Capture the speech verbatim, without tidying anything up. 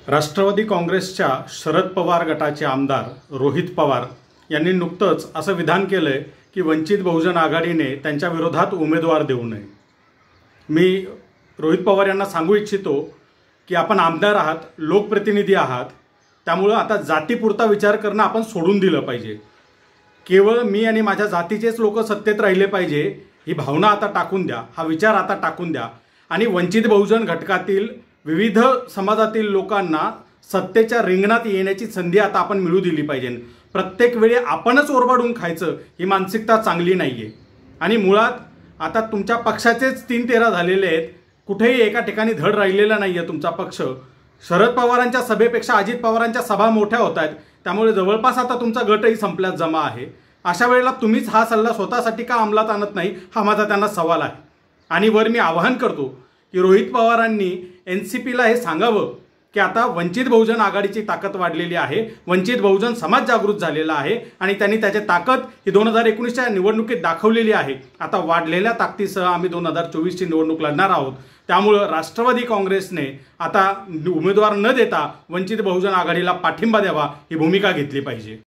राष्ट्रवादी काँग्रेसच्या शरद पवार गटाचे आमदार रोहित पवार यांनी नुकतंच असं विधान केलंय की वंचित बहुजन आघाडीने त्यांच्या विरोधात उमेदवार देऊ नये। मी रोहित पवार यांना सांगू इच्छितो की आपण आमदार आहात, लोकप्रतिनिधी आहात, त्यामुळे आता जातीपुरता विचार करणं आपण सोडून दिलं पाहिजे। केवळ मी आणि माझ्या जातीचेच लोक सत्तेत राहिले पाहिजे ही भावना आता टाकून द्या, हा विचार आता टाकून द्या आणि वंचित बहुजन घटकातील विविध समाजातील लोकांना सत्तेच्या रिंगणात येण्याची संधी आता आपण मिळू दिली पाहिजे। प्रत्येक वेळी आपणच ओरबाडून खायचं ही मानसिकता चांगली नाहीये आणि मुळात आता तुमच्या पक्षाचेच तीन तेरा झालेले आहेत, कुठेही एका ठिकाणी धड राहिलेला नाहीये तुमचा पक्ष। शरद पवारांच्या सभेपेक्षा अजित पवारांच्या सभा मोठ्या होत आहेत, त्यामुळे जवळपास आता तुमचा गटही संपल्यात जमा आहे। अशा वेळेला तुम्हीच हा सल्ला स्वतःसाठी का अंमलात आणत नाही हा माझा त्यांना सवाल आहे। आणि वर मी आवाहन करतो की रोहित पवारांनी एन सी पीला हे सांगावं की आता वंचित बहुजन आघाडीची ताकद वाढलेली आहे, वंचित बहुजन समाज जागृत झालेला आहे आणि त्यांनी त्याची ताकद ही दोन हजार एकोणीसच्या निवडणुकीत दाखवलेली आहे। आता वाढलेल्या ताकदीसह आम्ही दोन हजार चोवीसची निवडणूक लढणार आहोत, त्यामुळे राष्ट्रवादी काँग्रेसने आता उमेदवार न देता वंचित बहुजन आघाडीला पाठिंबा द्यावा ही भूमिका घेतली पाहिजे।